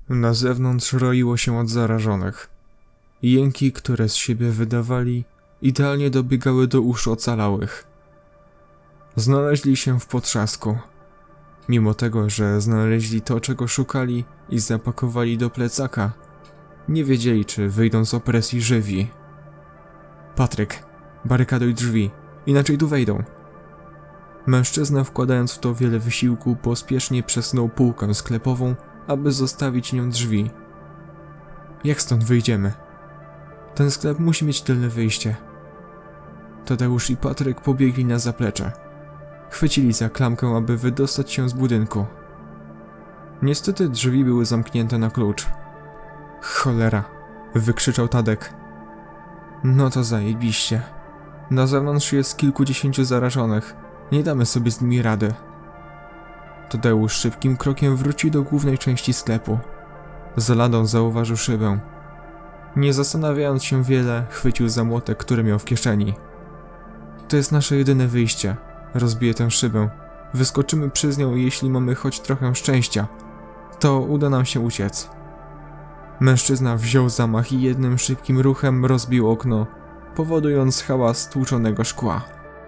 Na zewnątrz roiło się od zarażonych. Jęki, które z siebie wydawali, idealnie dobiegały do uszu ocalałych. Znaleźli się w potrzasku. Mimo tego, że znaleźli to, czego szukali i zapakowali do plecaka, nie wiedzieli, czy wyjdą z opresji żywi. Patryk, barykaduj drzwi, inaczej tu wejdą. Mężczyzna, wkładając w to wiele wysiłku, pospiesznie przesunął półkę sklepową, aby zostawić nią drzwi. Jak stąd wyjdziemy? Ten sklep musi mieć tylne wyjście. Tadeusz i Patryk pobiegli na zaplecze. Chwycili za klamkę, aby wydostać się z budynku. Niestety drzwi były zamknięte na klucz. Cholera, wykrzyczał Tadek. No to zajebiście. Na zewnątrz jest kilkudziesięciu zarażonych. Nie damy sobie z nimi rady. Tadeusz szybkim krokiem wrócił do głównej części sklepu. Za ladą zauważył szybę. Nie zastanawiając się wiele, chwycił za młotek, który miał w kieszeni. To jest nasze jedyne wyjście. Rozbiję tę szybę. Wyskoczymy przez nią i jeśli mamy choć trochę szczęścia, to uda nam się uciec. Mężczyzna wziął zamach i jednym szybkim ruchem rozbił okno, powodując hałas stłuczonego szkła.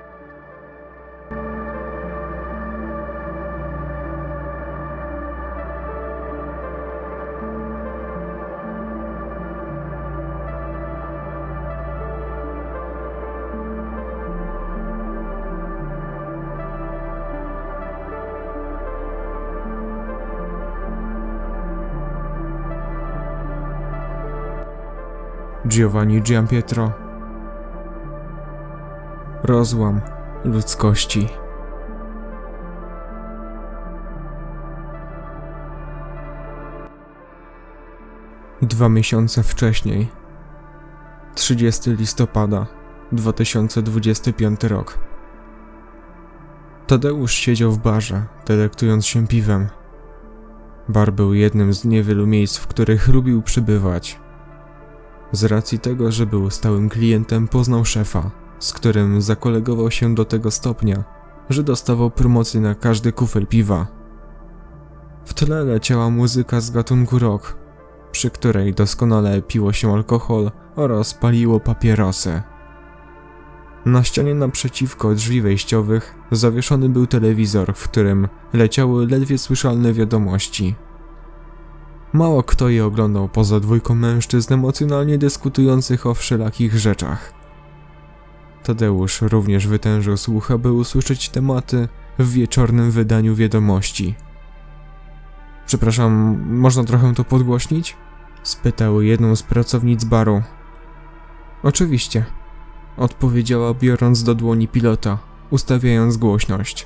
Giovanni Giampietro. Rozłam ludzkości. Dwa miesiące wcześniej, 30 listopada 2025 rok. Tadeusz siedział w barze, delektując się piwem. Bar był jednym z niewielu miejsc, w których lubił przybywać. Z racji tego, że był stałym klientem, poznał szefa, z którym zakolegował się do tego stopnia, że dostawał promocję na każdy kufel piwa. W tle leciała muzyka z gatunku rock, przy której doskonale piło się alkohol oraz paliło papierosy. Na ścianie naprzeciwko drzwi wejściowych zawieszony był telewizor, w którym leciały ledwie słyszalne wiadomości. Mało kto je oglądał poza dwójką mężczyzn emocjonalnie dyskutujących o wszelakich rzeczach. Tadeusz również wytężył słuch, aby usłyszeć tematy w wieczornym wydaniu wiadomości. Przepraszam, można trochę to podgłośnić? Spytał jedną z pracownic baru. Oczywiście, odpowiedziała, biorąc do dłoni pilota, ustawiając głośność.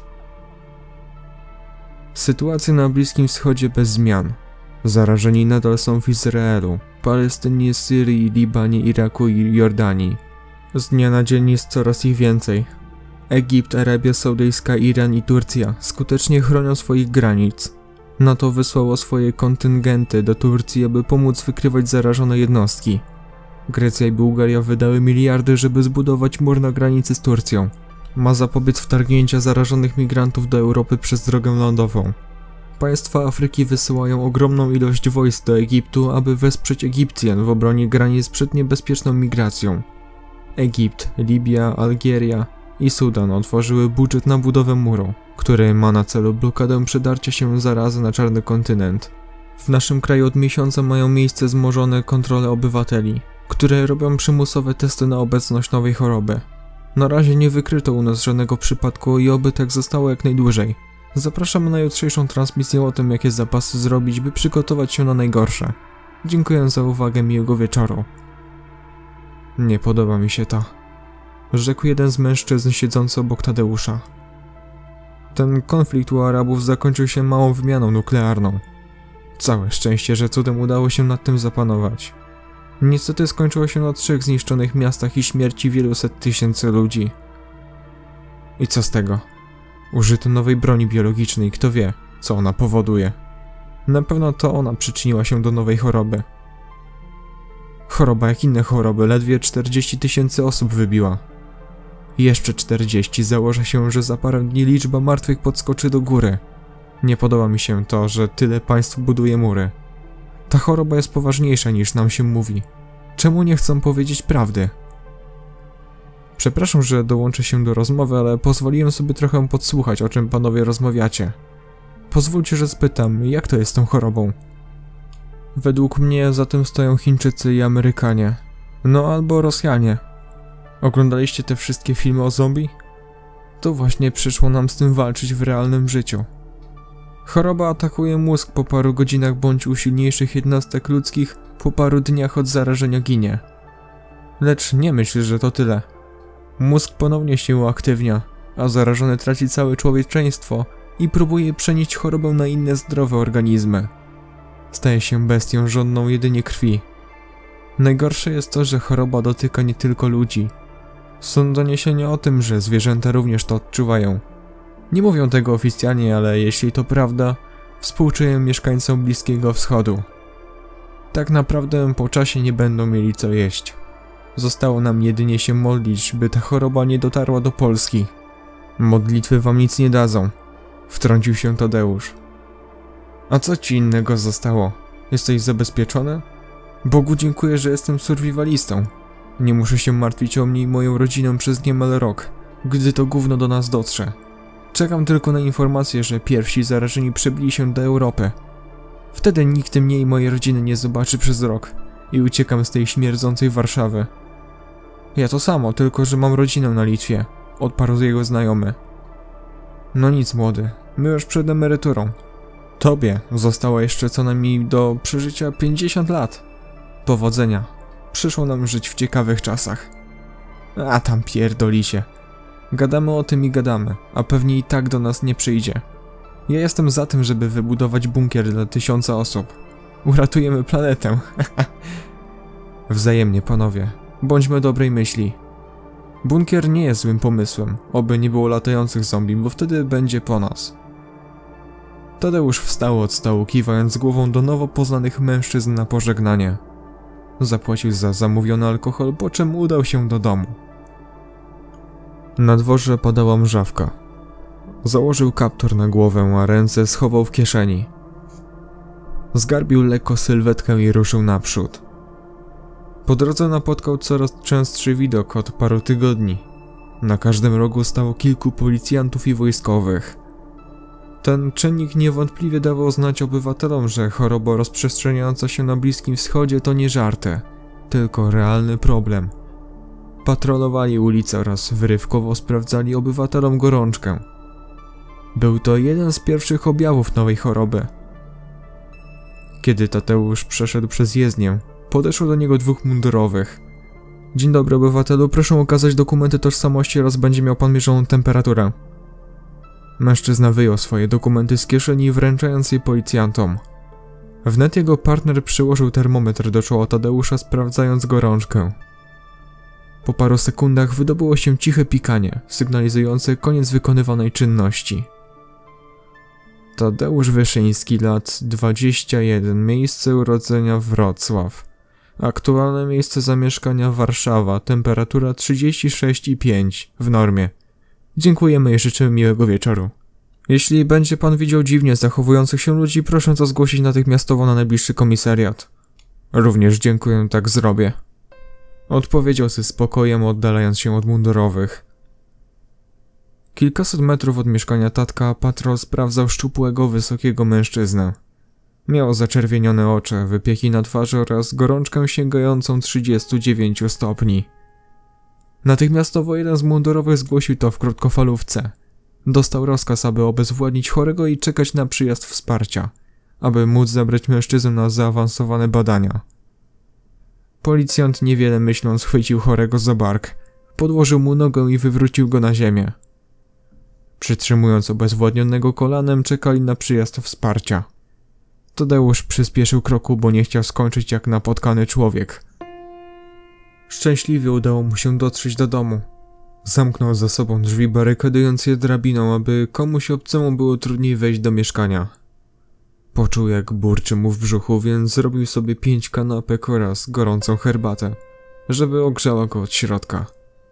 Sytuacja na Bliskim Wschodzie bez zmian. Zarażeni nadal są w Izraelu, Palestynie, Syrii, Libanie, Iraku i Jordanii. Z dnia na dzień jest coraz ich więcej. Egipt, Arabia Saudyjska, Iran i Turcja skutecznie chronią swoich granic. NATO wysłało swoje kontyngenty do Turcji, aby pomóc wykrywać zarażone jednostki. Grecja i Bułgaria wydały miliardy, żeby zbudować mur na granicy z Turcją. Ma zapobiec wtargnięcia zarażonych migrantów do Europy przez drogę lądową. Państwa Afryki wysyłają ogromną ilość wojsk do Egiptu, aby wesprzeć Egipcjan w obronie granic przed niebezpieczną migracją. Egipt, Libia, Algieria i Sudan otworzyły budżet na budowę muru, który ma na celu blokadę przedarcia się zarazy na czarny kontynent. W naszym kraju od miesiąca mają miejsce wzmożone kontrole obywateli, które robią przymusowe testy na obecność nowej choroby. Na razie nie wykryto u nas żadnego przypadku i oby tak zostało jak najdłużej. Zapraszamy na jutrzejszą transmisję o tym, jakie zapasy zrobić, by przygotować się na najgorsze. Dziękuję za uwagę, miłego wieczoru. Nie podoba mi się to, rzekł jeden z mężczyzn siedzący obok Tadeusza. Ten konflikt u Arabów zakończył się małą wymianą nuklearną. Całe szczęście, że cudem udało się nad tym zapanować. Niestety skończyło się na 3 zniszczonych miastach i śmierci wielu set tysięcy ludzi. I co z tego? Użyto nowej broni biologicznej, kto wie, co ona powoduje. Na pewno to ona przyczyniła się do nowej choroby. Choroba jak inne choroby, ledwie 40 000 osób wybiła. Jeszcze 40, założę się, że za parę dni liczba martwych podskoczy do góry. Nie podoba mi się to, że tyle państw buduje mury. Ta choroba jest poważniejsza niż nam się mówi. Czemu nie chcą powiedzieć prawdy? Przepraszam, że dołączę się do rozmowy, ale pozwoliłem sobie trochę podsłuchać, o czym panowie rozmawiacie. Pozwólcie, że spytam, jak to jest z tą chorobą? Według mnie za tym stoją Chińczycy i Amerykanie. No albo Rosjanie. Oglądaliście te wszystkie filmy o zombie? To właśnie przyszło nam z tym walczyć w realnym życiu. Choroba atakuje mózg po paru godzinach bądź u silniejszych jednostek ludzkich po paru dniach od zarażenia ginie. Lecz nie myśl, że to tyle. Mózg ponownie się uaktywnia, a zarażony traci całe człowieczeństwo i próbuje przenieść chorobę na inne zdrowe organizmy. Staje się bestią żądną jedynie krwi. Najgorsze jest to, że choroba dotyka nie tylko ludzi. Są doniesienia o tym, że zwierzęta również to odczuwają. Nie mówią tego oficjalnie, ale jeśli to prawda, współczuję mieszkańcom Bliskiego Wschodu. Tak naprawdę po czasie nie będą mieli co jeść. Zostało nam jedynie się modlić, by ta choroba nie dotarła do Polski. Modlitwy wam nic nie dadzą, wtrącił się Tadeusz. A co ci innego zostało? Jesteś zabezpieczony? Bogu dziękuję, że jestem survivalistą. Nie muszę się martwić o mnie i moją rodzinę przez niemal rok, gdy to gówno do nas dotrze. Czekam tylko na informację, że pierwsi zarażeni przebili się do Europy. Wtedy nikt mnie i mojej rodziny nie zobaczy przez rok i uciekam z tej śmierdzącej Warszawy. Ja to samo, tylko że mam rodzinę na Litwie, odparł jego znajomy. No nic, młody, my już przed emeryturą. Tobie zostało jeszcze co najmniej do przeżycia 50 lat. Powodzenia. Przyszło nam żyć w ciekawych czasach. A tam pierdoli się. Gadamy o tym i gadamy, a pewnie i tak do nas nie przyjdzie. Ja jestem za tym, żeby wybudować bunkier dla 1000 osób. Uratujemy planetę. Wzajemnie, panowie. Bądźmy dobrej myśli. Bunkier nie jest złym pomysłem, oby nie było latających zombie, bo wtedy będzie po nas. Tadeusz wstał od stołu, kiwając głową do nowo poznanych mężczyzn na pożegnanie. Zapłacił za zamówiony alkohol, po czym udał się do domu. Na dworze padała mrzawka. Założył kaptur na głowę, a ręce schował w kieszeni. Zgarbił lekko sylwetkę i ruszył naprzód. Po drodze napotkał coraz częstszy widok od paru tygodni. Na każdym rogu stało kilku policjantów i wojskowych. Ten czynnik niewątpliwie dawał znać obywatelom, że choroba rozprzestrzeniająca się na Bliskim Wschodzie to nie żarty, tylko realny problem. Patrolowali ulice oraz wyrywkowo sprawdzali obywatelom gorączkę. Był to jeden z pierwszych objawów nowej choroby. Kiedy Tadeusz przeszedł przez jezdnię, podeszło do niego 2 mundurowych. Dzień dobry, obywatelu, proszę okazać dokumenty tożsamości oraz będzie miał pan mierzoną temperaturę. Mężczyzna wyjął swoje dokumenty z kieszeni, wręczając je policjantom. Wnet jego partner przyłożył termometr do czoła Tadeusza, sprawdzając gorączkę. Po paru sekundach wydobyło się ciche pikanie, sygnalizujące koniec wykonywanej czynności. Tadeusz Wyszyński, lat 21, miejsce urodzenia Wrocław. Aktualne miejsce zamieszkania Warszawa, temperatura 36,5 w normie. Dziękujemy i życzymy miłego wieczoru. Jeśli będzie pan widział dziwnie zachowujących się ludzi, proszę to zgłosić natychmiastowo na najbliższy komisariat. Również dziękuję, tak zrobię. Odpowiedział ze spokojem, oddalając się od mundurowych. Kilkaset metrów od mieszkania tatka patrol sprawdzał szczupłego, wysokiego mężczyznę. Miał zaczerwienione oczy, wypieki na twarzy oraz gorączkę sięgającą 39 stopni. Natychmiastowo jeden z mundurowych zgłosił to w krótkofalówce. Dostał rozkaz, aby obezwładnić chorego i czekać na przyjazd wsparcia, aby móc zabrać mężczyznę na zaawansowane badania. Policjant niewiele myśląc chwycił chorego za bark, podłożył mu nogę i wywrócił go na ziemię. Przytrzymując obezwładnionego kolanem, czekali na przyjazd wsparcia. Tadeusz przyspieszył kroku, bo nie chciał skończyć jak napotkany człowiek. Szczęśliwie udało mu się dotrzeć do domu. Zamknął za sobą drzwi, barykadując je drabiną, aby komuś obcemu było trudniej wejść do mieszkania. Poczuł, jak burczy mu w brzuchu, więc zrobił sobie 5 kanapek oraz gorącą herbatę, żeby ogrzała go od środka.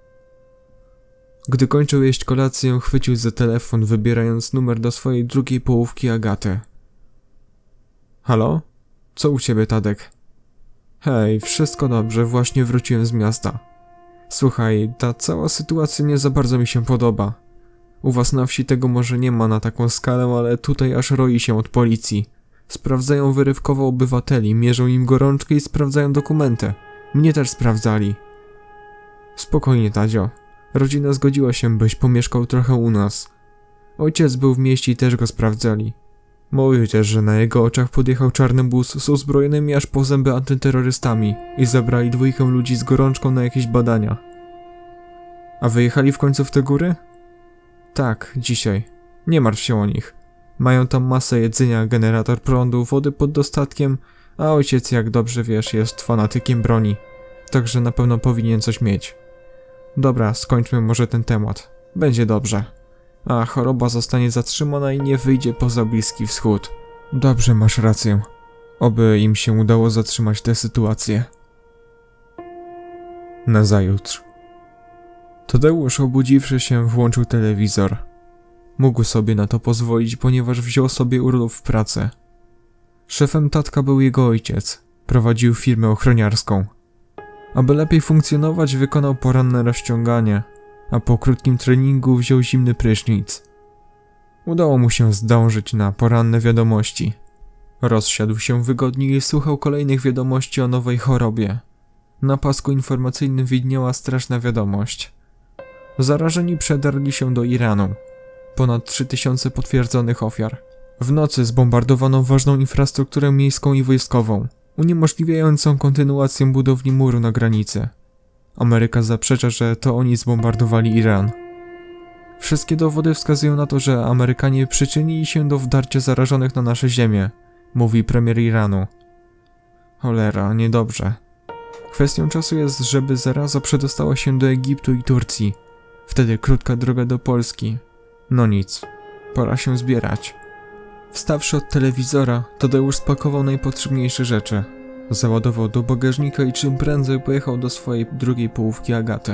Gdy kończył jeść kolację, chwycił za telefon, wybierając numer do swojej drugiej połówki Agaty. Halo? Co u ciebie, Tadek? Hej, wszystko dobrze, właśnie wróciłem z miasta. Słuchaj, ta cała sytuacja nie za bardzo mi się podoba. U was na wsi tego może nie ma na taką skalę, ale tutaj aż roi się od policji. Sprawdzają wyrywkowo obywateli, mierzą im gorączkę i sprawdzają dokumenty. Mnie też sprawdzali. Spokojnie, Tadzio. Rodzina zgodziła się, byś pomieszkał trochę u nas. Ojciec był w mieście i też go sprawdzali. Mówił też, że na jego oczach podjechał czarny bus z uzbrojonymi aż po zęby antyterrorystami i zabrali 2 ludzi z gorączką na jakieś badania. A wyjechali w końcu w te góry? Tak, dzisiaj. Nie martw się o nich. Mają tam masę jedzenia, generator prądu, wody pod dostatkiem, a ojciec, jak dobrze wiesz, jest fanatykiem broni. Także na pewno powinien coś mieć. Dobra, skończmy może ten temat. Będzie dobrze. A choroba zostanie zatrzymana i nie wyjdzie poza Bliski Wschód. Dobrze, masz rację. Oby im się udało zatrzymać tę sytuację. Nazajutrz. Tadeusz, obudziwszy się, włączył telewizor. Mógł sobie na to pozwolić, ponieważ wziął sobie urlop w pracy. Szefem tatka był jego ojciec. Prowadził firmę ochroniarską. Aby lepiej funkcjonować, wykonał poranne rozciąganie, a po krótkim treningu wziął zimny prysznic. Udało mu się zdążyć na poranne wiadomości. Rozsiadł się wygodnie i słuchał kolejnych wiadomości o nowej chorobie. Na pasku informacyjnym widniała straszna wiadomość. Zarażeni przedarli się do Iranu. Ponad 3000 potwierdzonych ofiar. W nocy zbombardowano ważną infrastrukturę miejską i wojskową, uniemożliwiającą kontynuację budowli muru na granicy. Ameryka zaprzecza, że to oni zbombardowali Iran. Wszystkie dowody wskazują na to, że Amerykanie przyczynili się do wdarcia zarażonych na nasze ziemię, mówi premier Iranu. Cholera, niedobrze. Kwestią czasu jest, żeby zaraza przedostała się do Egiptu i Turcji. Wtedy krótka droga do Polski. No nic, pora się zbierać. Wstawszy od telewizora, Tadeusz spakował najpotrzebniejsze rzeczy. Załadował do bagażnika i czym prędzej pojechał do swojej drugiej połówki Agaty.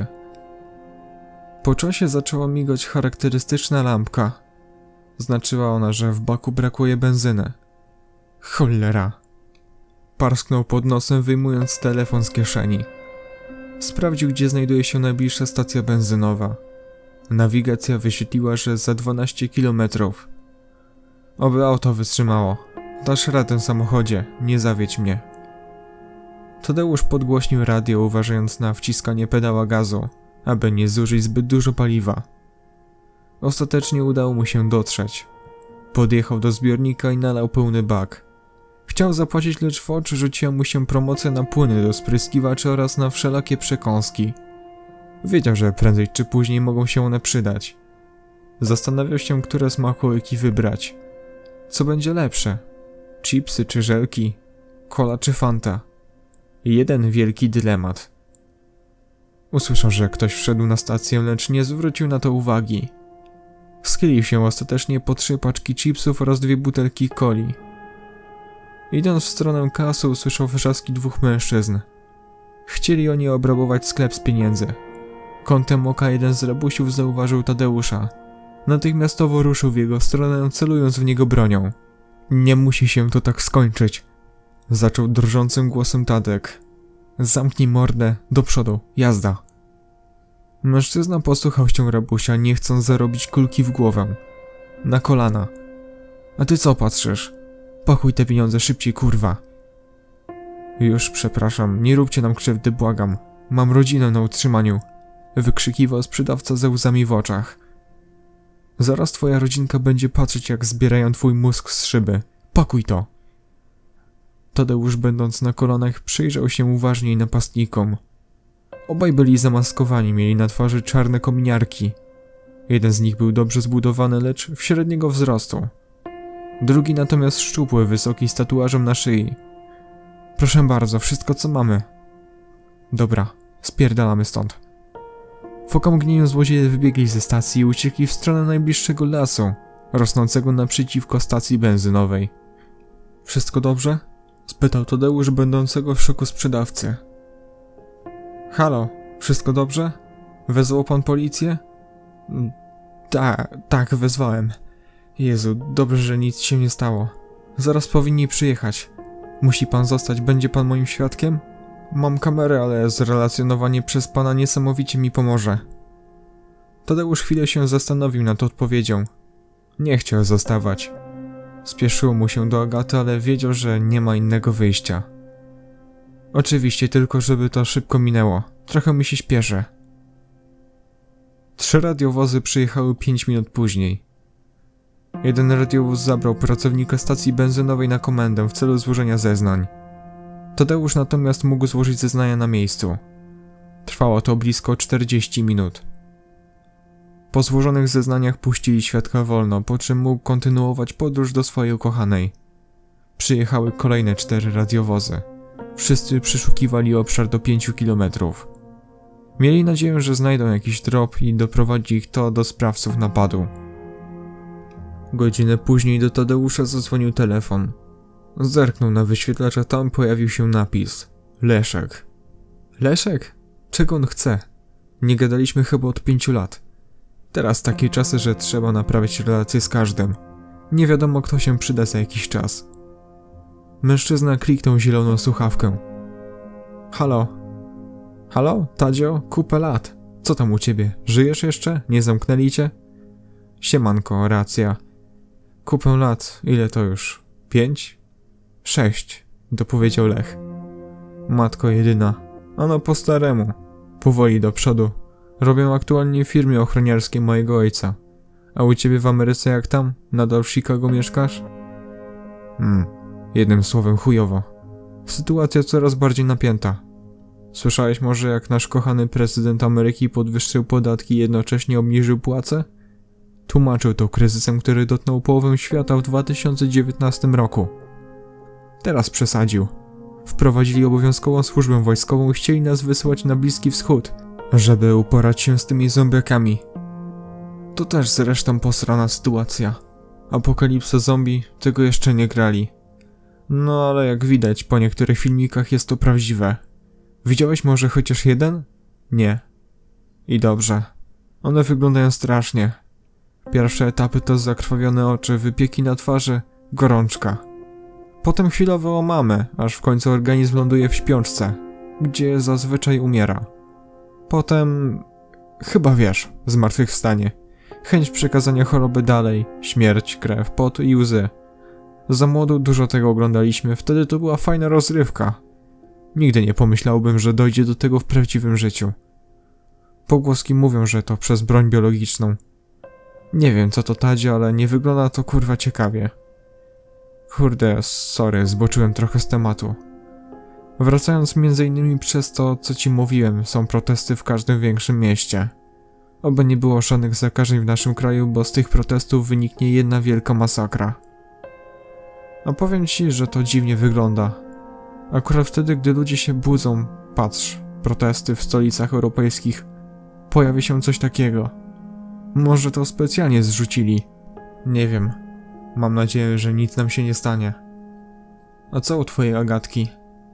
Po czasie zaczęła migać charakterystyczna lampka. Znaczyła ona, że w baku brakuje benzyny. Cholera! Parsknął pod nosem, wyjmując telefon z kieszeni. Sprawdził, gdzie znajduje się najbliższa stacja benzynowa. Nawigacja wyświetliła, że za 12 kilometrów. Oby auto wytrzymało. Dasz radę, samochodzie, nie zawiedź mnie. Tadeusz podgłośnił radio, uważając na wciskanie pedała gazu, aby nie zużyć zbyt dużo paliwa. Ostatecznie udało mu się dotrzeć. Podjechał do zbiornika i nalał pełny bak. Chciał zapłacić, lecz w oczy rzuciła mu się promocja na płyny do spryskiwaczy oraz na wszelakie przekąski. Wiedział, że prędzej czy później mogą się one przydać. Zastanawiał się, które smakołyki wybrać. Co będzie lepsze? Chipsy czy żelki? Cola czy Fanta? Jeden wielki dylemat. Usłyszał, że ktoś wszedł na stację, lecz nie zwrócił na to uwagi. Schylił się ostatecznie po 3 paczki chipsów oraz 2 butelki coli. Idąc w stronę kasy, usłyszał wrzaski 2 mężczyzn. Chcieli oni obrabować sklep z pieniędzy. Kątem oka jeden z rabusiów zauważył Tadeusza. Natychmiastowo ruszył w jego stronę, celując w niego bronią. Nie musi się to tak skończyć, zaczął drżącym głosem Tadek. Zamknij mordę, do przodu, jazda. Mężczyzna posłuchał się rabusia, nie chcąc zarobić kulki w głowę. Na kolana. A ty co patrzysz? Pakuj te pieniądze szybciej, kurwa. Już przepraszam, nie róbcie nam krzywdy, błagam. Mam rodzinę na utrzymaniu. Wykrzykiwał sprzedawca ze łzami w oczach. Zaraz twoja rodzinka będzie patrzeć, jak zbierają twój mózg z szyby. Pakuj to. Tadeusz, będąc na kolanach, przyjrzał się uważniej napastnikom. Obaj byli zamaskowani, mieli na twarzy czarne kominiarki. Jeden z nich był dobrze zbudowany, lecz średniego wzrostu. Drugi natomiast szczupły, wysoki, z tatuażem na szyi. Proszę bardzo, wszystko co mamy. Dobra, spierdalamy stąd. W okamgnieniu złodzieje wybiegli ze stacji i uciekli w stronę najbliższego lasu, rosnącego naprzeciwko stacji benzynowej. Wszystko dobrze? Spytał Tadeusz, będącego w szoku sprzedawcy. Halo, wszystko dobrze? Wezwał pan policję? Tak, wezwałem. Jezu, dobrze, że nic się nie stało. Zaraz powinni przyjechać. Musi pan zostać, będzie pan moim świadkiem? Mam kamerę, ale zrelacjonowanie przez pana niesamowicie mi pomoże. Tadeusz chwilę się zastanowił nad odpowiedzią. Nie chciał zostawać. Spieszyło mu się do Agaty, ale wiedział, że nie ma innego wyjścia. Oczywiście tylko, żeby to szybko minęło. Trochę mi się śpieszy. 3 radiowozy przyjechały 5 minut później. Jeden radiowóz zabrał pracownika stacji benzynowej na komendę w celu złożenia zeznań. Tadeusz natomiast mógł złożyć zeznania na miejscu. Trwało to blisko 40 minut. Po złożonych zeznaniach puścili świadka wolno, po czym mógł kontynuować podróż do swojej ukochanej. Przyjechały kolejne 4 radiowozy. Wszyscy przeszukiwali obszar do 5 kilometrów. Mieli nadzieję, że znajdą jakiś trop i doprowadzi ich to do sprawców napadu. Godzinę później do Tadeusza zadzwonił telefon. Zerknął na wyświetlacz, a tam pojawił się napis. Leszek. Leszek? Czego on chce? Nie gadaliśmy chyba od 5 lat. Teraz takie czasy, że trzeba naprawiać relacje z każdym. Nie wiadomo, kto się przyda za jakiś czas. Mężczyzna kliknął zieloną słuchawkę. Halo? Halo, Tadzio? Kupę lat. Co tam u ciebie? Żyjesz jeszcze? Nie zamknęli cię? Siemanko, racja. Kupę lat. Ile to już? 5? 6, dopowiedział Lech. Matko jedyna. Ano po staremu. Powoli do przodu. Robię aktualnie w firmie ochroniarskiej mojego ojca. A u ciebie w Ameryce jak tam? Nadal w Chicago mieszkasz? Jednym słowem chujowo. Sytuacja coraz bardziej napięta. Słyszałeś może, jak nasz kochany prezydent Ameryki podwyższył podatki i jednocześnie obniżył płace? Tłumaczył to kryzysem, który dotknął połowę świata w 2019 roku. Teraz przesadził. Wprowadzili obowiązkową służbę wojskową i chcieli nas wysyłać na Bliski Wschód, żeby uporać się z tymi zombiakami. To też zresztą posrana sytuacja. Apokalipsa zombie tego jeszcze nie grali. No ale jak widać po niektórych filmikach jest to prawdziwe. Widziałeś może chociaż jeden? Nie. I dobrze. One wyglądają strasznie. Pierwsze etapy to zakrwawione oczy, wypieki na twarzy, gorączka. Potem chwilowe omamy, aż w końcu organizm ląduje w śpiączce, gdzie zazwyczaj umiera. Potem... chyba wiesz, zmartwychwstanie. Chęć przekazania choroby dalej, śmierć, krew, pot i łzy. Za młodu dużo tego oglądaliśmy, wtedy to była fajna rozrywka. Nigdy nie pomyślałbym, że dojdzie do tego w prawdziwym życiu. Pogłoski mówią, że to przez broń biologiczną. Nie wiem co to Tadzio, ale nie wygląda to kurwa ciekawie. Kurde, sorry, zboczyłem trochę z tematu. Wracając m.in. przez to, co ci mówiłem, są protesty w każdym większym mieście. Oby nie było żadnych zakażeń w naszym kraju, bo z tych protestów wyniknie jedna wielka masakra. A powiem ci, że to dziwnie wygląda. Akurat wtedy, gdy ludzie się budzą, patrz, protesty w stolicach europejskich, pojawi się coś takiego. Może to specjalnie zrzucili. Nie wiem. Mam nadzieję, że nic nam się nie stanie. A co u twojej Agatki?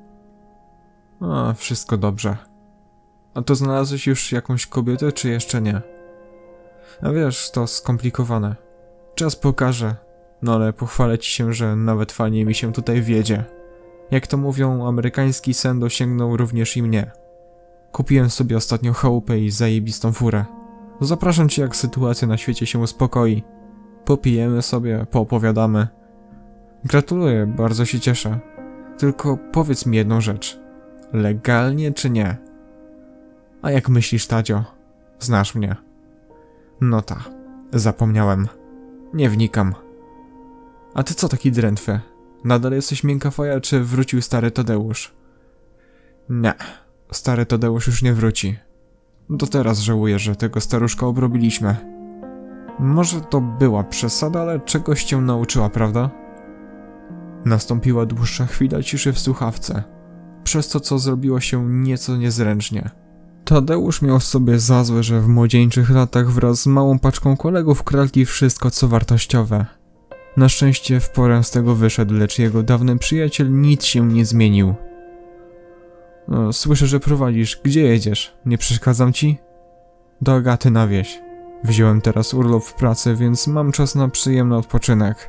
A, wszystko dobrze. A to znalazłeś już jakąś kobietę, czy jeszcze nie? A wiesz, to skomplikowane. Czas pokaże. No ale pochwalę ci się, że nawet fajnie mi się tutaj wiedzie. Jak to mówią, amerykański sen dosięgnął również i mnie. Kupiłem sobie ostatnio chałupę i zajebistą furę. Zapraszam cię, jak sytuacja na świecie się uspokoi. Popijemy sobie, poopowiadamy. Gratuluję, bardzo się cieszę. Tylko powiedz mi jedną rzecz. Legalnie czy nie? A jak myślisz, Tadzio? Znasz mnie. No ta, zapomniałem. Nie wnikam. A ty co taki drętwy? Nadal jesteś miękka faja, czy wrócił stary Tadeusz? Nie, stary Tadeusz już nie wróci. Do teraz żałuję, że tego staruszka obrobiliśmy. Może to była przesada, ale czegoś cię nauczyła, prawda? Nastąpiła dłuższa chwila ciszy w słuchawce, przez to, co zrobiło się nieco niezręcznie. Tadeusz miał sobie za złe, że w młodzieńczych latach wraz z małą paczką kolegów kradli wszystko, co wartościowe. Na szczęście w porę z tego wyszedł, lecz jego dawny przyjaciel nic się nie zmienił. Słyszę, że prowadzisz. Gdzie jedziesz? Nie przeszkadzam ci? Do Agaty na wieś. Wziąłem teraz urlop w pracy, więc mam czas na przyjemny odpoczynek.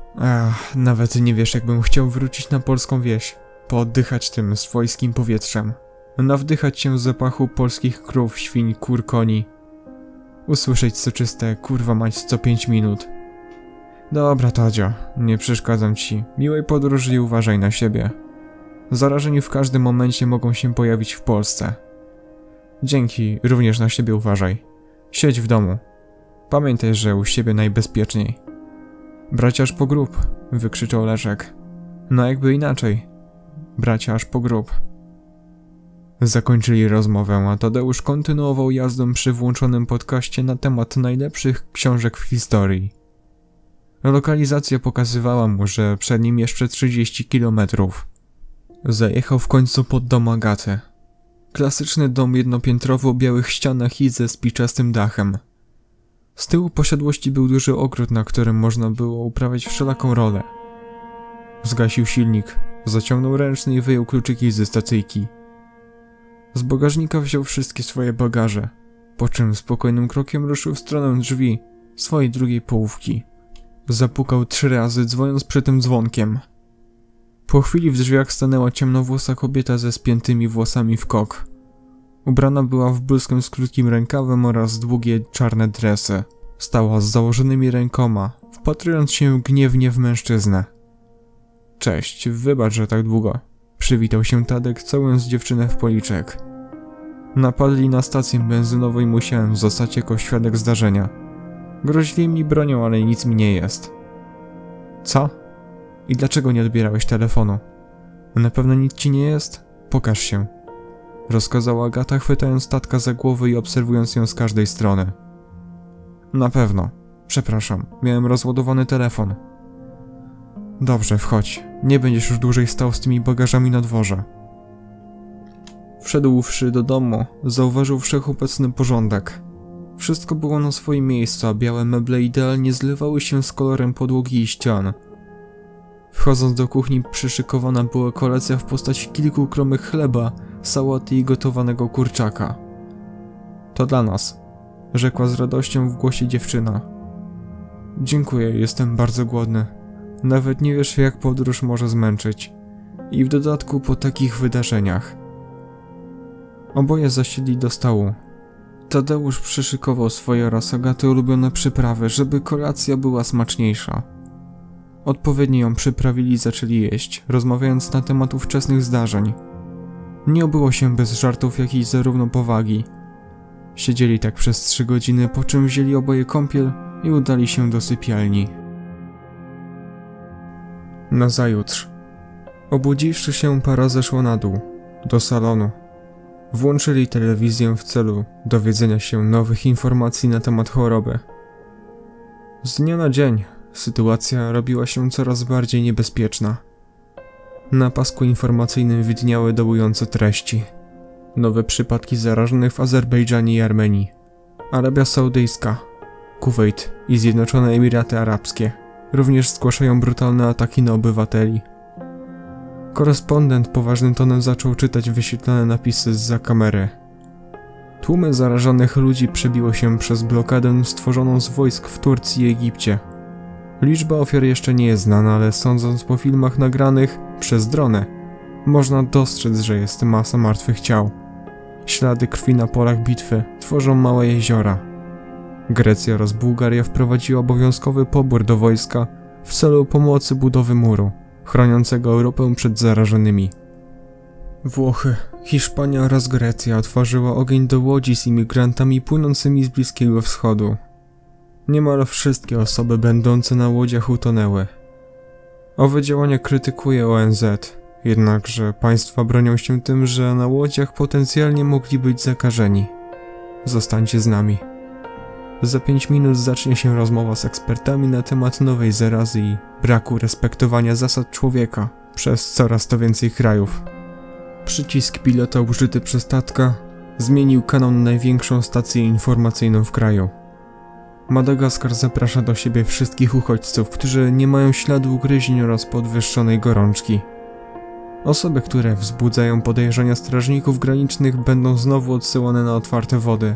Nawet nie wiesz, jakbym chciał wrócić na polską wieś, pooddychać tym swojskim powietrzem, nawdychać się zapachu polskich krów, świń, kur, koni, usłyszeć soczyste kurwa mać co 5 minut. Dobra, Tadzio, nie przeszkadzam ci, miłej podróży i uważaj na siebie. Zarażeni w każdym momencie mogą się pojawić w Polsce. Dzięki, również na siebie uważaj. Siedź w domu. Pamiętaj, że u siebie najbezpieczniej. Braciarz po grób, wykrzyczał Leszek. No jakby inaczej. Braciarz po grób. Zakończyli rozmowę, a Tadeusz kontynuował jazdę przy włączonym podcaście na temat najlepszych książek w historii. Lokalizacja pokazywała mu, że przed nim jeszcze 30 kilometrów. Zajechał w końcu pod dom Agaty. Klasyczny dom jednopiętrowy o białych ścianach i ze spiczastym dachem. Z tyłu posiadłości był duży ogród, na którym można było uprawiać wszelaką rolę. Zgasił silnik, zaciągnął ręczny i wyjął kluczyki ze stacyjki. Z bagażnika wziął wszystkie swoje bagaże, po czym spokojnym krokiem ruszył w stronę drzwi swojej drugiej połówki. Zapukał 3 razy, dzwoniąc przy tym dzwonkiem. Po chwili w drzwiach stanęła ciemnowłosa kobieta ze spiętymi włosami w kok. Ubrana była w bluzkę z krótkim rękawem oraz długie czarne dresy. Stała z założonymi rękoma, wpatrując się gniewnie w mężczyznę. Cześć, wybacz, że tak długo. Przywitał się Tadek, całując dziewczynę w policzek. Napadli na stację benzynową i musiałem zostać jako świadek zdarzenia. Grozili mi bronią, ale nic mi nie jest. Co? I dlaczego nie odbierałeś telefonu? Na pewno nic ci nie jest? Pokaż się. Rozkazała Agata, chwytając Tatka za głowę i obserwując ją z każdej strony. Na pewno. Przepraszam, miałem rozładowany telefon. Dobrze, wchodź. Nie będziesz już dłużej stał z tymi bagażami na dworze. Wszedłszy do domu, zauważył wszechobecny porządek. Wszystko było na swoim miejscu, a białe meble idealnie zlewały się z kolorem podłogi i ścian. Wchodząc do kuchni, przyszykowana była kolacja w postaci kilku kromek chleba, sałaty i gotowanego kurczaka. To dla nas, rzekła z radością w głosie dziewczyna. Dziękuję, jestem bardzo głodny. Nawet nie wiesz, jak podróż może zmęczyć. I w dodatku po takich wydarzeniach. Oboje zasiedli do stołu. Tadeusz przyszykował swoje oraz Agaty ulubione przyprawy, żeby kolacja była smaczniejsza. Odpowiednio ją przyprawili i zaczęli jeść, rozmawiając na temat ówczesnych zdarzeń. Nie obyło się bez żartów, jak i zarówno powagi. Siedzieli tak przez 3 godziny, po czym wzięli oboje kąpiel i udali się do sypialni. Nazajutrz. Obudziwszy się, para zeszła na dół, do salonu. Włączyli telewizję w celu dowiedzenia się nowych informacji na temat choroby. Z dnia na dzień sytuacja robiła się coraz bardziej niebezpieczna. Na pasku informacyjnym widniały dołujące treści. Nowe przypadki zarażonych w Azerbejdżanie i Armenii, Arabia Saudyjska, Kuwejt i Zjednoczone Emiraty Arabskie również zgłaszają brutalne ataki na obywateli. Korespondent poważnym tonem zaczął czytać wyświetlane napisy zza kamery. Tłumy zarażonych ludzi przebiło się przez blokadę stworzoną z wojsk w Turcji i Egipcie. Liczba ofiar jeszcze nie jest znana, ale sądząc po filmach nagranych przez drony, można dostrzec, że jest masa martwych ciał. Ślady krwi na polach bitwy tworzą małe jeziora. Grecja oraz Bułgaria wprowadziły obowiązkowy pobór do wojska w celu pomocy budowy muru, chroniącego Europę przed zarażonymi. Włochy, Hiszpania oraz Grecja otworzyła ogień do łodzi z imigrantami płynącymi z Bliskiego Wschodu. Niemal wszystkie osoby będące na łodziach utonęły. Owe działania krytykuje ONZ, jednakże państwa bronią się tym, że na łodziach potencjalnie mogli być zakażeni. Zostańcie z nami. Za 5 minut zacznie się rozmowa z ekspertami na temat nowej zarazy i braku respektowania zasad człowieka przez coraz to więcej krajów. Przycisk pilota użyty przez Tatka zmienił kanał na największą stację informacyjną w kraju. Madagaskar zaprasza do siebie wszystkich uchodźców, którzy nie mają śladu ugryzień oraz podwyższonej gorączki. Osoby, które wzbudzają podejrzenia strażników granicznych, będą znowu odsyłane na otwarte wody.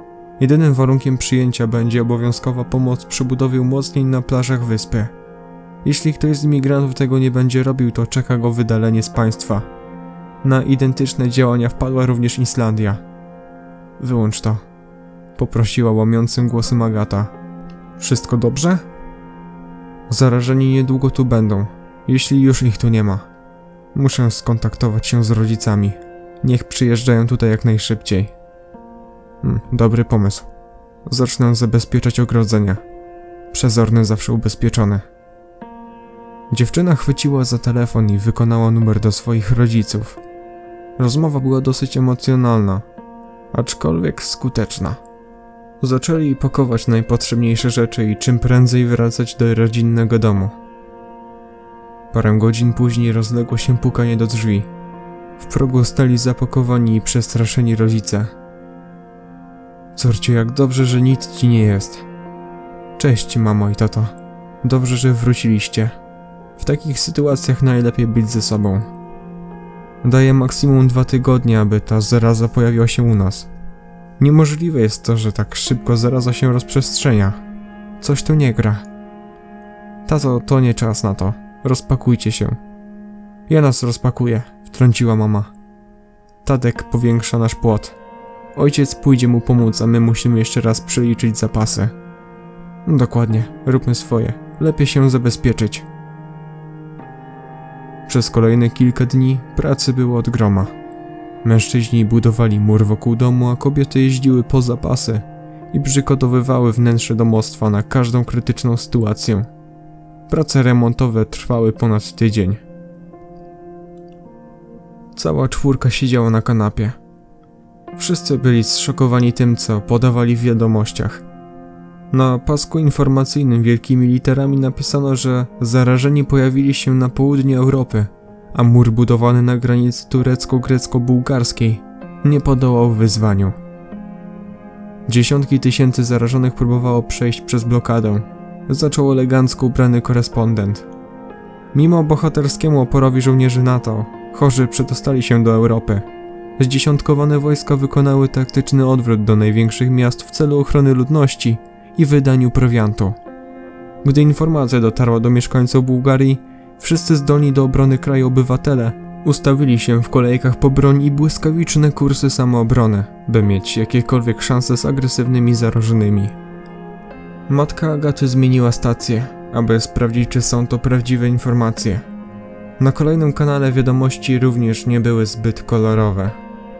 Jedynym warunkiem przyjęcia będzie obowiązkowa pomoc przy budowie umocnień na plażach wyspy. Jeśli ktoś z imigrantów tego nie będzie robił, to czeka go wydalenie z państwa. Na identyczne działania wpadła również Islandia. Wyłącz to, poprosiła łamiącym głosem Agata. Wszystko dobrze? Zarażeni niedługo tu będą, jeśli już ich tu nie ma. Muszę skontaktować się z rodzicami. Niech przyjeżdżają tutaj jak najszybciej. Dobry pomysł. Zacznę zabezpieczać ogrodzenia. Przezorny zawsze ubezpieczony. Dziewczyna chwyciła za telefon i wykonała numer do swoich rodziców. Rozmowa była dosyć emocjonalna, aczkolwiek skuteczna. Zaczęli pakować najpotrzebniejsze rzeczy i czym prędzej wracać do rodzinnego domu. Parę godzin później rozległo się pukanie do drzwi. W progu stali zapakowani i przestraszeni rodzice. Córciu, jak dobrze, że nic ci nie jest. Cześć, mamo i tato. Dobrze, że wróciliście. W takich sytuacjach najlepiej być ze sobą. Daję maksimum 2 tygodnie, aby ta zaraza pojawiła się u nas. Niemożliwe jest to, że tak szybko zaraza się rozprzestrzenia. Coś tu nie gra. Tato, to nie czas na to. Rozpakujcie się. Ja nas rozpakuję, wtrąciła mama. Tadek powiększa nasz płot. Ojciec pójdzie mu pomóc, a my musimy jeszcze raz przeliczyć zapasy. Dokładnie, róbmy swoje. Lepiej się zabezpieczyć. Przez kolejne kilka dni pracy było od groma. Mężczyźni budowali mur wokół domu, a kobiety jeździły po zapasy i przygotowywały wnętrze domostwa na każdą krytyczną sytuację. Prace remontowe trwały ponad tydzień. Cała czwórka siedziała na kanapie. Wszyscy byli zszokowani tym, co podawali w wiadomościach. Na pasku informacyjnym wielkimi literami napisano, że zarażeni pojawili się na południu Europy, a mur budowany na granicy turecko-grecko-bułgarskiej nie podołał wyzwaniu. Dziesiątki tysięcy zarażonych próbowało przejść przez blokadę. Zaczął elegancko ubrany korespondent. Mimo bohaterskiemu oporowi żołnierzy NATO, chorzy przedostali się do Europy. Zdziesiątkowane wojska wykonały taktyczny odwrót do największych miast w celu ochrony ludności i wydaniu prowiantu. Gdy informacja dotarła do mieszkańców Bułgarii, wszyscy zdolni do obrony kraju obywatele ustawili się w kolejkach po broń i błyskawiczne kursy samoobrony, by mieć jakiekolwiek szanse z agresywnymi zarażonymi. Matka Agaty zmieniła stację, aby sprawdzić, czy są to prawdziwe informacje. Na kolejnym kanale wiadomości również nie były zbyt kolorowe.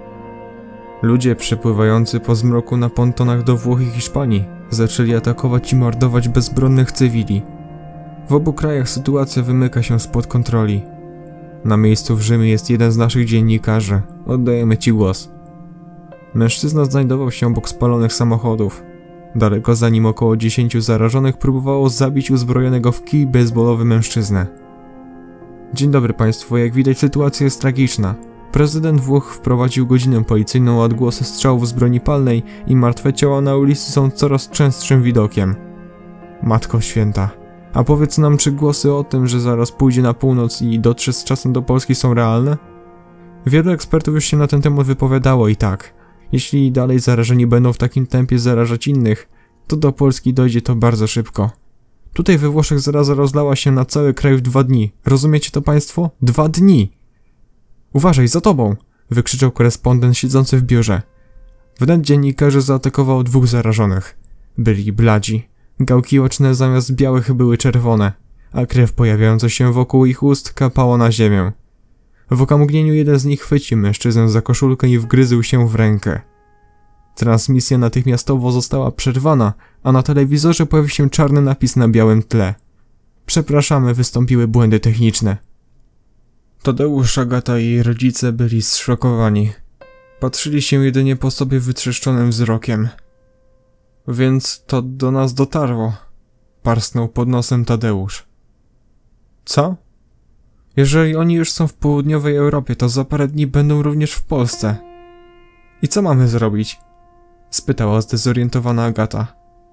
Ludzie przepływający po zmroku na pontonach do Włoch i Hiszpanii zaczęli atakować i mordować bezbronnych cywili. W obu krajach sytuacja wymyka się spod kontroli. Na miejscu w Rzymie jest jeden z naszych dziennikarzy. Oddajemy ci głos. Mężczyzna znajdował się obok spalonych samochodów. Daleko za nim około 10 zarażonych próbowało zabić uzbrojonego w kij baseballowy mężczyznę. Dzień dobry państwu, jak widać sytuacja jest tragiczna. Prezydent Włoch wprowadził godzinę policyjną, a odgłosy strzałów z broni palnej i martwe ciała na ulicy są coraz częstszym widokiem. Matko święta, a powiedz nam, czy głosy o tym, że zaraz pójdzie na północ i dotrze z czasem do Polski są realne? Wielu ekspertów już się na ten temat wypowiadało i tak. Jeśli dalej zarażeni będą w takim tempie zarażać innych, to do Polski dojdzie to bardzo szybko. Tutaj we Włoszech zaraza rozlała się na cały kraj w 2 dni. Rozumiecie to państwo? 2 dni! Uważaj, za tobą! Wykrzyczał korespondent siedzący w biurze. Wnet dziennikarzy zaatakowało 2 zarażonych. Byli bladzi. Gałki oczne zamiast białych były czerwone, a krew pojawiająca się wokół ich ust kapała na ziemię. W okamgnieniu jeden z nich chwycił mężczyznę za koszulkę i wgryzł się w rękę. Transmisja natychmiastowo została przerwana, a na telewizorze pojawił się czarny napis na białym tle. Przepraszamy, wystąpiły błędy techniczne. Tadeusz, Agata i jej rodzice byli zszokowani. Patrzyli się jedynie po sobie wytrzeszczonym wzrokiem. Więc to do nas dotarło, parsknął pod nosem Tadeusz. Co? Jeżeli oni już są w południowej Europie, to za parę dni będą również w Polsce. I co mamy zrobić? Spytała zdezorientowana Agata.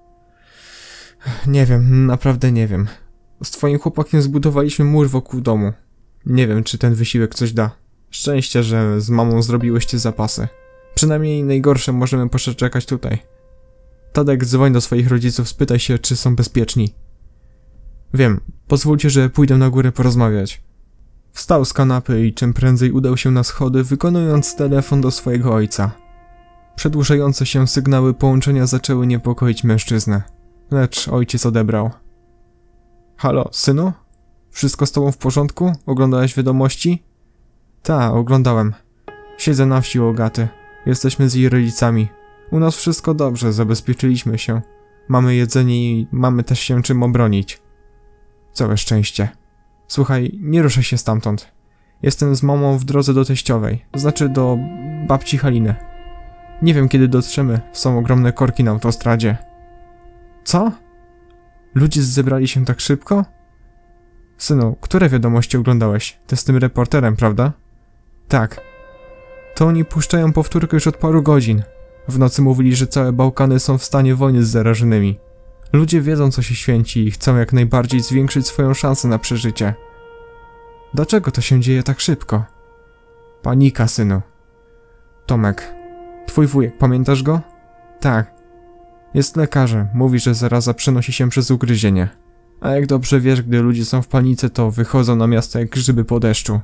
Nie wiem, naprawdę nie wiem. Z twoim chłopakiem zbudowaliśmy mur wokół domu. Nie wiem, czy ten wysiłek coś da. Szczęście, że z mamą zrobiłyście zapasy. Przynajmniej najgorsze możemy przeczekać tutaj. Tadek, dzwoń do swoich rodziców, spytaj się, czy są bezpieczni. Wiem, pozwólcie, że pójdę na górę porozmawiać. Wstał z kanapy i czym prędzej udał się na schody, wykonując telefon do swojego ojca. Przedłużające się sygnały połączenia zaczęły niepokoić mężczyznę, lecz ojciec odebrał. Halo, synu? Wszystko z tobą w porządku? Oglądałeś wiadomości? Ta, oglądałem. Siedzę na wsi u Agaty. Jesteśmy z jej rodzicami. U nas wszystko dobrze, zabezpieczyliśmy się. Mamy jedzenie i mamy też się czym obronić. Całe szczęście. Słuchaj, nie ruszaj się stamtąd. Jestem z mamą w drodze do teściowej, znaczy do babci Haliny. Nie wiem, kiedy dotrzemy, są ogromne korki na autostradzie. Co? Ludzie zebrali się tak szybko? Synu, które wiadomości oglądałeś? Te z tym reporterem, prawda? Tak. To oni puszczają powtórkę już od paru godzin. W nocy mówili, że całe Bałkany są w stanie wojny z zarażonymi. Ludzie wiedzą, co się święci i chcą jak najbardziej zwiększyć swoją szansę na przeżycie. Dlaczego to się dzieje tak szybko? Panika, synu. Tomek. Twój wujek, pamiętasz go? Tak. Jest lekarzem, mówi, że zaraza przenosi się przez ugryzienie. A jak dobrze wiesz, gdy ludzie są w panice, to wychodzą na miasto jak grzyby po deszczu.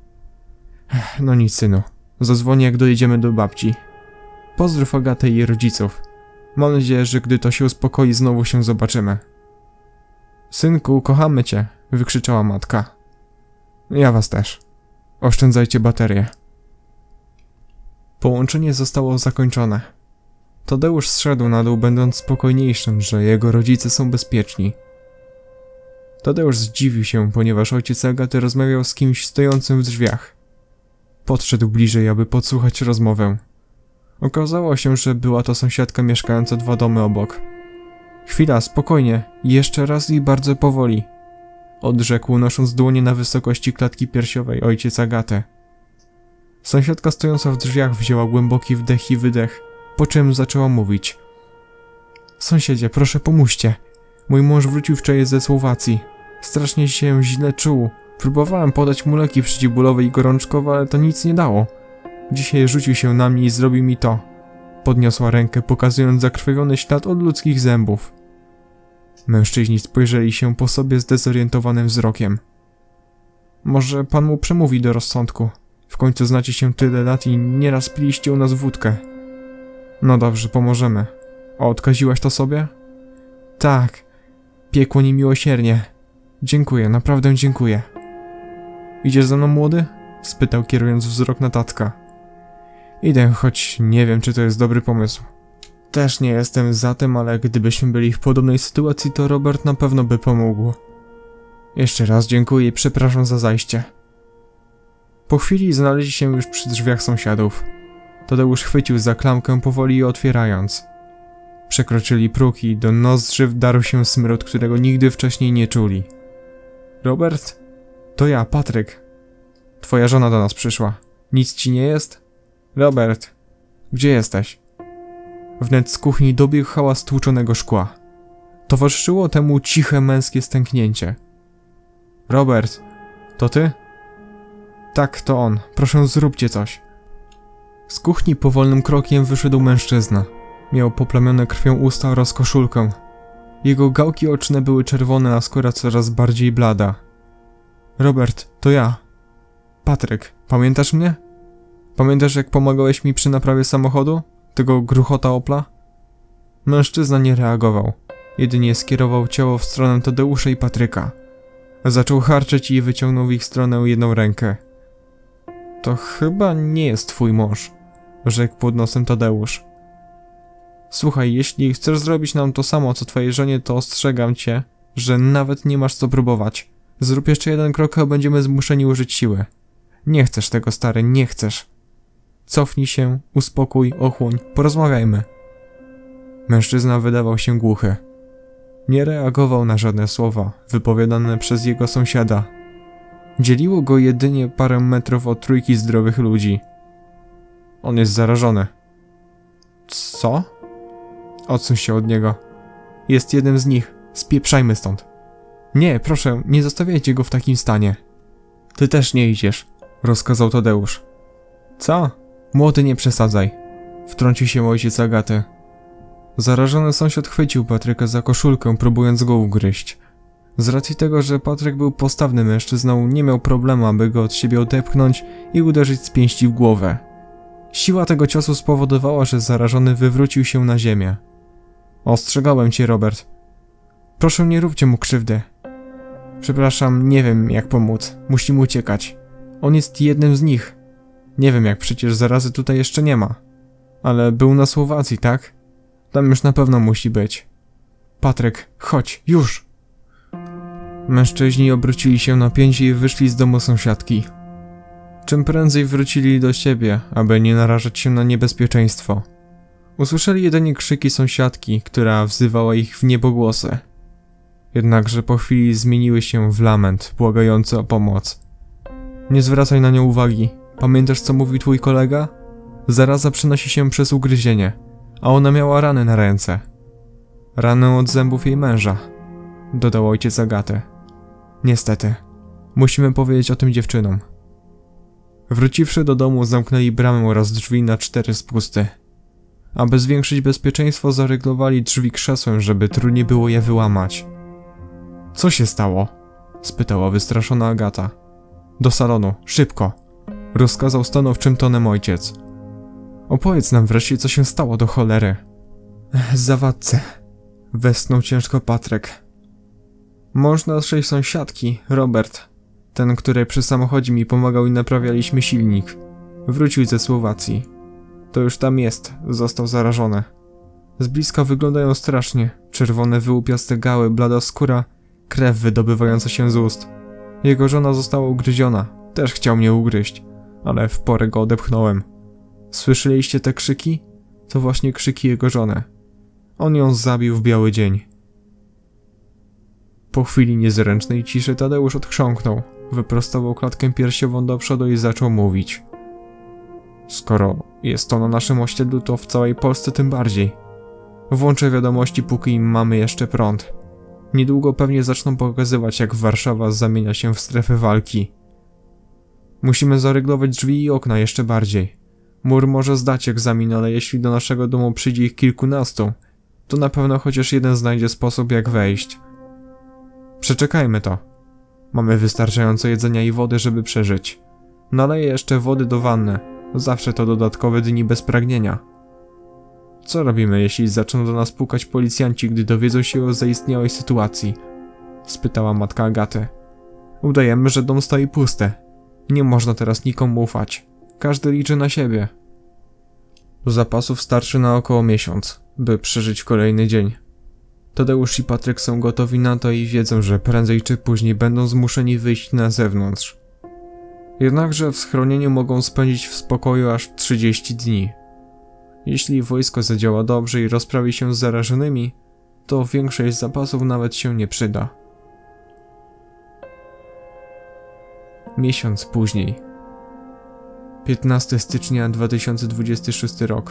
No nic, synu. Zadzwonię, jak dojedziemy do babci. Pozdrów Agatę i jej rodziców. Mam nadzieję, że gdy to się uspokoi, znowu się zobaczymy. Synku, kochamy cię, wykrzyczała matka. Ja was też. Oszczędzajcie baterię. Połączenie zostało zakończone. Tadeusz zszedł na dół, będąc spokojniejszym, że jego rodzice są bezpieczni. Tadeusz zdziwił się, ponieważ ojciec Agaty rozmawiał z kimś stojącym w drzwiach. Podszedł bliżej, aby podsłuchać rozmowę. Okazało się, że była to sąsiadka mieszkająca 2 domy obok. Chwila, spokojnie, jeszcze raz i bardzo powoli. Odrzekł, nosząc dłonie na wysokości klatki piersiowej ojciec Agaty. Sąsiadka stojąca w drzwiach wzięła głęboki wdech i wydech, po czym zaczęła mówić. Sąsiedzie, proszę pomóżcie. Mój mąż wrócił wczoraj ze Słowacji. Strasznie się źle czuł. Próbowałem podać mu leki przeciwbólowe i gorączkowe, ale to nic nie dało. Dzisiaj rzucił się na mnie i zrobił mi to. Podniosła rękę, pokazując zakrwawiony ślad od ludzkich zębów. Mężczyźni spojrzeli się po sobie zdezorientowanym wzrokiem. Może pan mu przemówi do rozsądku. W końcu znacie się tyle lat i nieraz piliście u nas wódkę. No dobrze, pomożemy. A odkaziłaś to sobie? Tak. Piekło niemiłosiernie. Dziękuję, naprawdę dziękuję. Idziesz ze mną, młody? Spytał, kierując wzrok na tatka. Idę, choć nie wiem, czy to jest dobry pomysł. Też nie jestem za tym, ale gdybyśmy byli w podobnej sytuacji, to Robert na pewno by pomógł. Jeszcze raz dziękuję i przepraszam za zajście. Po chwili znaleźli się już przy drzwiach sąsiadów. Tadeusz chwycił za klamkę, powoli je otwierając. Przekroczyli próg i do nozdrzy wdarł się smród, którego nigdy wcześniej nie czuli. Robert? To ja, Patryk. Twoja żona do nas przyszła. Nic ci nie jest? Robert, gdzie jesteś? Wnet z kuchni dobiegł hałas tłuczonego szkła. Towarzyszyło temu ciche męskie stęknięcie. Robert, to ty? Tak, to on. Proszę, zróbcie coś. Z kuchni powolnym krokiem wyszedł mężczyzna. Miał poplamione krwią usta oraz koszulkę. Jego gałki oczne były czerwone, a skóra coraz bardziej blada. Robert, to ja. Patryk, pamiętasz mnie? Pamiętasz, jak pomagałeś mi przy naprawie samochodu? Tego gruchota Opla? Mężczyzna nie reagował. Jedynie skierował ciało w stronę Tadeusza i Patryka. Zaczął harczeć i wyciągnął w ich stronę jedną rękę. To chyba nie jest twój mąż, rzekł pod nosem Tadeusz. Słuchaj, jeśli chcesz zrobić nam to samo, co twojej żonie, to ostrzegam cię, że nawet nie masz co próbować. Zrób jeszcze jeden krok, a będziemy zmuszeni użyć siły. Nie chcesz tego, stary, nie chcesz. Cofnij się, uspokój, ochłoń, porozmawiajmy. Mężczyzna wydawał się głuchy. Nie reagował na żadne słowa wypowiadane przez jego sąsiada. Dzieliło go jedynie parę metrów od trójki zdrowych ludzi. On jest zarażony. Co? Odsuń się od niego. Jest jednym z nich. Spieprzajmy stąd. Nie, proszę, nie zostawiajcie go w takim stanie. Ty też nie idziesz, rozkazał Tadeusz. Co? Młody, nie przesadzaj. Wtrącił się ojciec Agaty. Zarażony sąsiad chwycił Patryka za koszulkę, próbując go ugryźć. Z racji tego, że Patryk był postawnym mężczyzną, nie miał problemu, aby go od siebie odepchnąć i uderzyć z pięści w głowę. Siła tego ciosu spowodowała, że zarażony wywrócił się na ziemię. Ostrzegałem cię, Robert. Proszę, nie róbcie mu krzywdy. Przepraszam, nie wiem jak pomóc. Musimy uciekać. On jest jednym z nich. Nie wiem jak, przecież zarazy tutaj jeszcze nie ma. Ale był na Słowacji, tak? Tam już na pewno musi być. Patryk, chodź, już! Mężczyźni obrócili się na pięcie i wyszli z domu sąsiadki. Czym prędzej wrócili do siebie, aby nie narażać się na niebezpieczeństwo. Usłyszeli jedynie krzyki sąsiadki, która wzywała ich w niebogłosy. Jednakże po chwili zmieniły się w lament, błagający o pomoc. Nie zwracaj na nią uwagi. Pamiętasz, co mówił twój kolega? Zaraza przenosi się przez ugryzienie, a ona miała rany na ręce. Ranę od zębów jej męża, dodał ojciec Agaty. Niestety, musimy powiedzieć o tym dziewczynom. Wróciwszy do domu, zamknęli bramę oraz drzwi na 4 spusty. Aby zwiększyć bezpieczeństwo, zaryglowali drzwi krzesłem, żeby trudniej było je wyłamać. Co się stało? Spytała wystraszona Agata. Do salonu, szybko! Rozkazał stanowczym tonem ojciec. Opowiedz nam wreszcie, co się stało do cholery. Zawadce. Westchnął ciężko Patryk. Mąż naszej sąsiadki, Robert, ten, który przy samochodzie mi pomagał i naprawialiśmy silnik, wrócił ze Słowacji. To już tam jest, został zarażony. Z bliska wyglądają strasznie. Czerwone, wyłupiaste gały, blada skóra, krew wydobywająca się z ust. Jego żona została ugryziona. Też chciał mnie ugryźć, ale w porę go odepchnąłem. Słyszeliście te krzyki? To właśnie krzyki jego żony. On ją zabił w biały dzień. Po chwili niezręcznej ciszy Tadeusz odchrząknął, wyprostował klatkę piersiową do przodu i zaczął mówić. Skoro jest to na naszym osiedlu, to w całej Polsce tym bardziej. Włączę wiadomości, póki mamy jeszcze prąd. Niedługo pewnie zaczną pokazywać, jak Warszawa zamienia się w strefę walki. Musimy zaryglować drzwi i okna jeszcze bardziej. Mur może zdać egzamin, ale jeśli do naszego domu przyjdzie ich kilkunastu, to na pewno chociaż jeden znajdzie sposób, jak wejść. Przeczekajmy to. Mamy wystarczająco jedzenia i wody, żeby przeżyć. Naleję jeszcze wody do wanny. Zawsze to dodatkowe dni bez pragnienia. Co robimy, jeśli zaczną do nas pukać policjanci, gdy dowiedzą się o zaistniałej sytuacji? Spytała matka Agaty. Udajemy, że dom stoi pusty. Nie można teraz nikomu ufać. Każdy liczy na siebie. Zapasów starczy na około miesiąc, by przeżyć kolejny dzień. Tadeusz i Patryk są gotowi na to i wiedzą, że prędzej czy później będą zmuszeni wyjść na zewnątrz. Jednakże w schronieniu mogą spędzić w spokoju aż 30 dni. Jeśli wojsko zadziała dobrze i rozprawi się z zarażonymi, to większość zapasów nawet się nie przyda. Miesiąc później. 15 stycznia 2026 rok.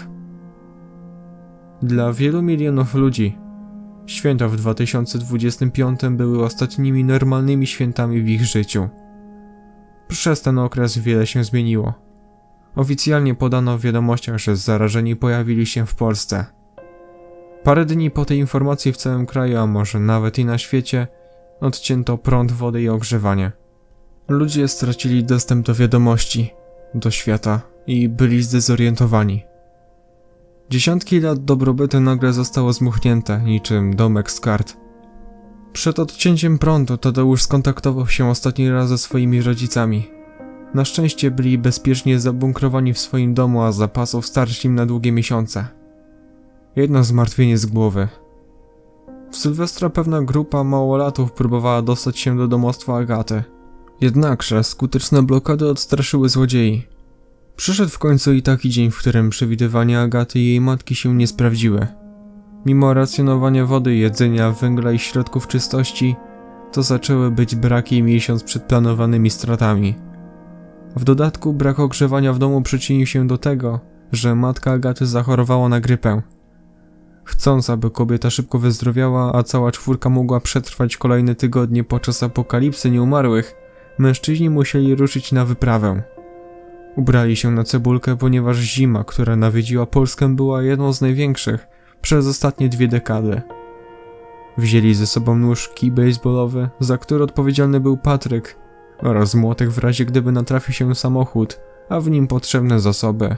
Dla wielu milionów ludzi święta w 2025 były ostatnimi normalnymi świętami w ich życiu. Przez ten okres wiele się zmieniło. Oficjalnie podano w wiadomościach, że zarażeni pojawili się w Polsce. Parę dni po tej informacji w całym kraju, a może nawet i na świecie, odcięto prąd, wodę i ogrzewanie. Ludzie stracili dostęp do wiadomości, do świata i byli zdezorientowani. Dziesiątki lat dobrobytu nagle zostało zmuchnięte, niczym domek z kart. Przed odcięciem prądu Tadeusz skontaktował się ostatni raz ze swoimi rodzicami. Na szczęście byli bezpiecznie zabunkrowani w swoim domu, a zapasów starczy im na długie miesiące. Jedno zmartwienie z głowy. W Sylwestra pewna grupa małolatów próbowała dostać się do domostwa Agaty. Jednakże skuteczne blokady odstraszyły złodziei. Przyszedł w końcu i taki dzień, w którym przewidywania Agaty i jej matki się nie sprawdziły. Mimo racjonowania wody, jedzenia, węgla i środków czystości, to zaczęły być braki miesiąc przed planowanymi stratami. W dodatku brak ogrzewania w domu przyczynił się do tego, że matka Agaty zachorowała na grypę. Chcąc, aby kobieta szybko wyzdrowiała, a cała czwórka mogła przetrwać kolejne tygodnie podczas apokalipsy nieumarłych, mężczyźni musieli ruszyć na wyprawę. Ubrali się na cebulkę, ponieważ zima, która nawiedziła Polskę, była jedną z największych przez ostatnie 2 dekady. Wzięli ze sobą nóż, kij baseballowy, za który odpowiedzialny był Patryk, oraz młotek w razie gdyby natrafił się samochód, a w nim potrzebne zasoby.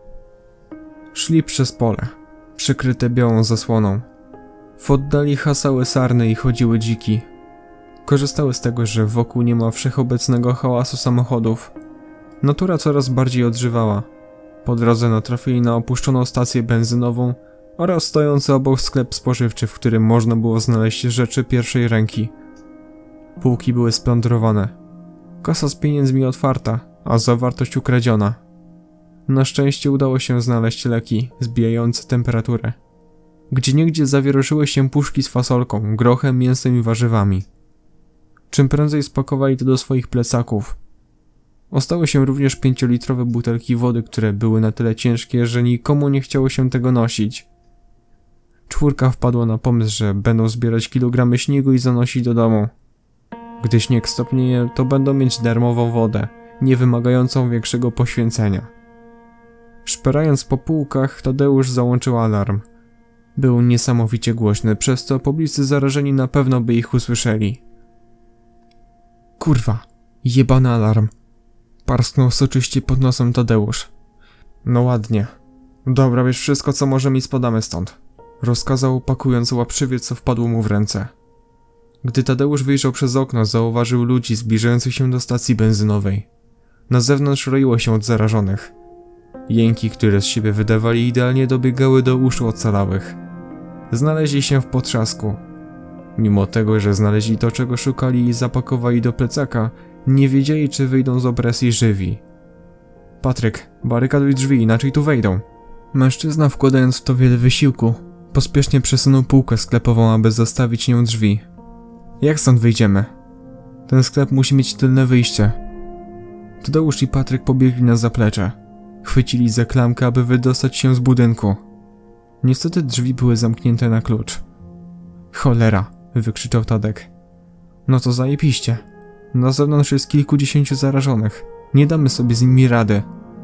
Szli przez pole, przykryte białą zasłoną. W oddali hasały sarny i chodziły dziki. Korzystały z tego, że wokół nie ma wszechobecnego hałasu samochodów. Natura coraz bardziej odżywała. Po drodze natrafili na opuszczoną stację benzynową oraz stojący obok sklep spożywczy, w którym można było znaleźć rzeczy pierwszej ręki. Półki były splądrowane. Kasa z pieniędzmi otwarta, a zawartość ukradziona. Na szczęście udało się znaleźć leki zbijające temperaturę. Gdzieniegdzie zawieruszyły się puszki z fasolką, grochem, mięsem i warzywami. Czym prędzej spakowali to do swoich plecaków. Ostały się również 5-litrowe butelki wody, które były na tyle ciężkie, że nikomu nie chciało się tego nosić. Czwórka wpadła na pomysł, że będą zbierać kilogramy śniegu i zanosić do domu. Gdy śnieg stopnieje, to będą mieć darmową wodę, nie wymagającą większego poświęcenia. Szperając po półkach, Tadeusz załączył alarm. Był niesamowicie głośny, przez co pobliscy zarażeni na pewno by ich usłyszeli. Kurwa, jebany alarm. Parsknął soczyście pod nosem Tadeusz. No ładnie. Dobra, wiesz wszystko co możemy i spadamy stąd. Rozkazał, pakując łapszywiec, co wpadło mu w ręce. Gdy Tadeusz wyjrzał przez okno, zauważył ludzi zbliżających się do stacji benzynowej. Na zewnątrz roiło się od zarażonych. Jęki, które z siebie wydawali, idealnie dobiegały do uszu ocalałych. Znaleźli się w potrzasku. Mimo tego, że znaleźli to, czego szukali i zapakowali do plecaka, nie wiedzieli, czy wyjdą z opresji żywi. Patryk, barykaduj drzwi, inaczej tu wejdą. Mężczyzna, wkładając w to wiele wysiłku, pospiesznie przesunął półkę sklepową, aby zastawić nią drzwi. Jak stąd wyjdziemy? Ten sklep musi mieć tylne wyjście. Tadeusz i Patryk pobiegli na zaplecze. Chwycili za klamkę, aby wydostać się z budynku. Niestety drzwi były zamknięte na klucz. Cholera, wykrzyczał Tadek. No to zajebiście. Na zewnątrz jest kilkudziesięciu zarażonych. Nie damy sobie z nimi rady.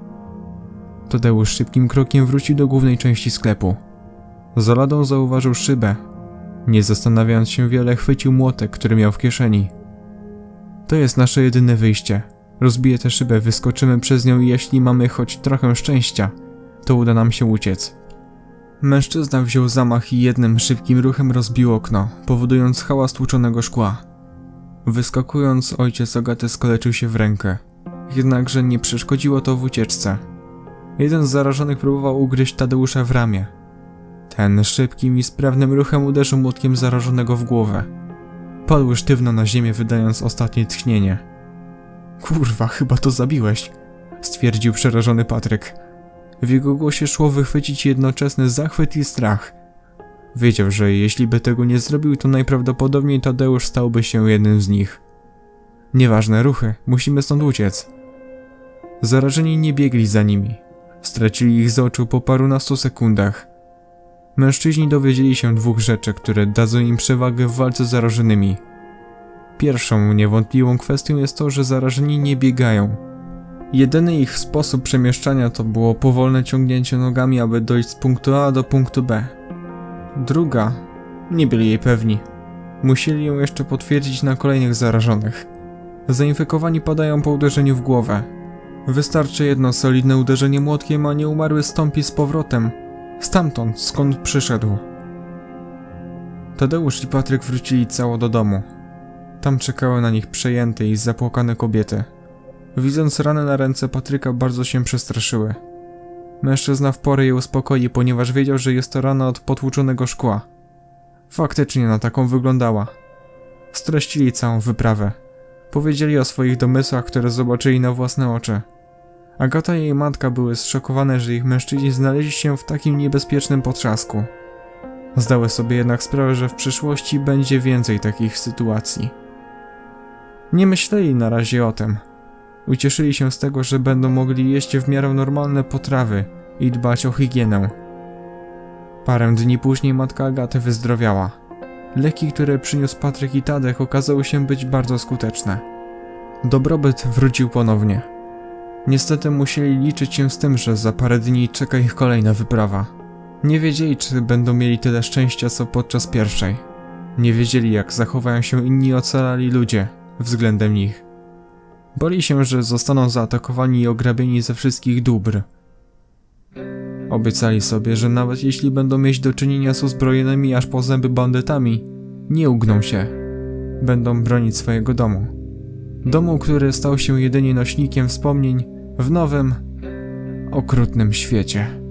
Tadeusz szybkim krokiem wrócił do głównej części sklepu. Za ladą zauważył szybę. Nie zastanawiając się wiele, chwycił młotek, który miał w kieszeni. To jest nasze jedyne wyjście. Rozbiję tę szybę, wyskoczymy przez nią i jeśli mamy choć trochę szczęścia, to uda nam się uciec. Mężczyzna wziął zamach i jednym szybkim ruchem rozbił okno, powodując hałas tłuczonego szkła. Wyskakując, ojciec Agaty skaleczył się w rękę. Jednakże nie przeszkodziło to w ucieczce. Jeden z zarażonych próbował ugryźć Tadeusza w ramię. Ten szybkim i sprawnym ruchem uderzył młotkiem zarażonego w głowę. Padł sztywno na ziemię, wydając ostatnie tchnienie. Kurwa, chyba to zabiłeś, stwierdził przerażony Patryk. W jego głosie szło wychwycić jednoczesny zachwyt i strach. Wiedział, że jeśli by tego nie zrobił, to najprawdopodobniej Tadeusz stałby się jednym z nich. Nieważne, ruchy, musimy stąd uciec. Zarażeni nie biegli za nimi. Stracili ich z oczu po parunastu sekundach. Mężczyźni dowiedzieli się dwóch rzeczy, które dadzą im przewagę w walce z zarażonymi. Pierwszą niewątpliwą kwestią jest to, że zarażeni nie biegają. Jedyny ich sposób przemieszczania to było powolne ciągnięcie nogami, aby dojść z punktu A do punktu B. Druga, nie byli jej pewni. Musieli ją jeszcze potwierdzić na kolejnych zarażonych. Zainfekowani padają po uderzeniu w głowę. Wystarczy jedno solidne uderzenie młotkiem, a nieumarły stąpi z powrotem stamtąd, skąd przyszedł. Tadeusz i Patryk wrócili cało do domu. Tam czekały na nich przejęte i zapłakane kobiety. Widząc rany na ręce Patryka, bardzo się przestraszyły. Mężczyzna w porę je uspokoi, ponieważ wiedział, że jest to rana od potłuczonego szkła. Faktycznie na taką wyglądała. Streścili całą wyprawę. Powiedzieli o swoich domysłach, które zobaczyli na własne oczy. Agata i jej matka były zszokowane, że ich mężczyźni znaleźli się w takim niebezpiecznym potrzasku. Zdały sobie jednak sprawę, że w przyszłości będzie więcej takich sytuacji. Nie myśleli na razie o tym. Ucieszyli się z tego, że będą mogli jeść w miarę normalne potrawy i dbać o higienę. Parę dni później matka Agaty wyzdrowiała. Leki, które przyniósł Patryk i Tadek, okazały się być bardzo skuteczne. Dobrobyt wrócił ponownie. Niestety musieli liczyć się z tym, że za parę dni czeka ich kolejna wyprawa. Nie wiedzieli, czy będą mieli tyle szczęścia, co podczas pierwszej. Nie wiedzieli, jak zachowają się inni ocalali ludzie względem nich. Bali się, że zostaną zaatakowani i ograbieni ze wszystkich dóbr. Obiecali sobie, że nawet jeśli będą mieć do czynienia z uzbrojonymi aż po zęby bandytami, nie ugną się. Będą bronić swojego domu. Domu, który stał się jedynie nośnikiem wspomnień w nowym, okrutnym świecie.